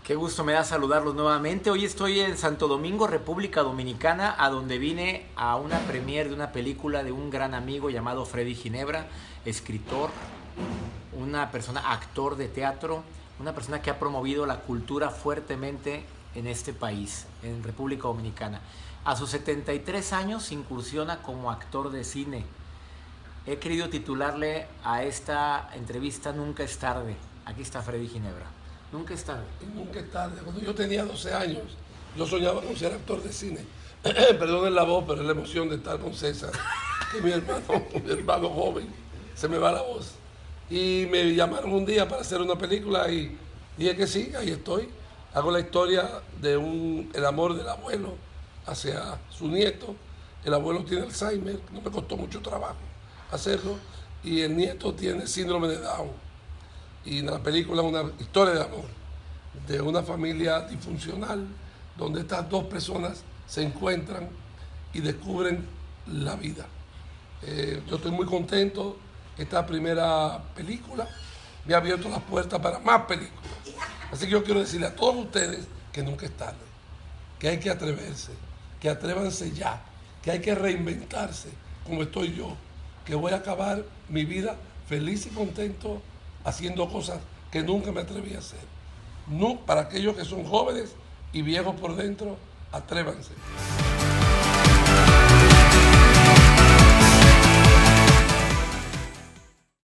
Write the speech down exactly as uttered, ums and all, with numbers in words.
Qué gusto me da saludarlos nuevamente. Hoy estoy en Santo Domingo, República Dominicana, a donde vine a una premiere de una película de un gran amigo llamado Freddy Ginebra, escritor, una persona, actor de teatro, una persona que ha promovido la cultura fuertemente en este país, en República Dominicana. A sus setenta y tres años incursiona como actor de cine. He querido titularle a esta entrevista Nunca es tarde. Aquí está Freddy Ginebra. Nunca es tarde. Nunca es tarde. Cuando yo tenía doce años, yo soñaba con ser actor de cine. Perdonen la voz, pero es la emoción de estar con César, que mi hermano, mi hermano joven, se me va la voz. Y me llamaron un día para hacer una película y dije que sí, ahí estoy. Hago la historia de un, el amor del abuelo hacia su nieto. El abuelo tiene Alzheimer, no me costó mucho trabajo hacerlo, y el nieto tiene síndrome de Down. Y en la película es una historia de amor, de una familia disfuncional, donde estas dos personas se encuentran y descubren la vida. Eh, yo estoy muy contento. Esta primera película me ha abierto las puertas para más películas. Así que yo quiero decirle a todos ustedes que nunca es tarde, que hay que atreverse, que atrévanse ya, que hay que reinventarse, como estoy yo, que voy a acabar mi vida feliz y contento haciendo cosas que nunca me atreví a hacer. No, para aquellos que son jóvenes y viejos por dentro, atrévanse.